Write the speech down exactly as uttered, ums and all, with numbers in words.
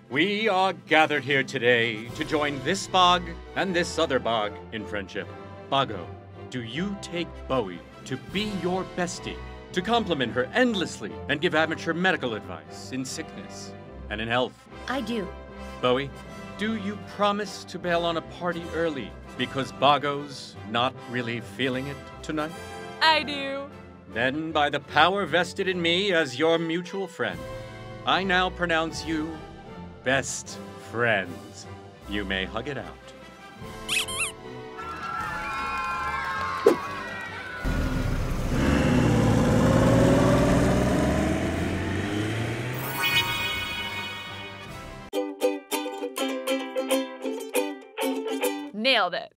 We are gathered here today to join this Bog and this other Bog in friendship. Boggo, do you take Bowie to be your bestie, to compliment her endlessly and give amateur medical advice in sickness and in health? I do. Bowie, do you promise to bail on a party early because Boggo's not really feeling it tonight? I do. Then, by the power vested in me as your mutual friend, I now pronounce you best friends. You may hug it out. Nailed it.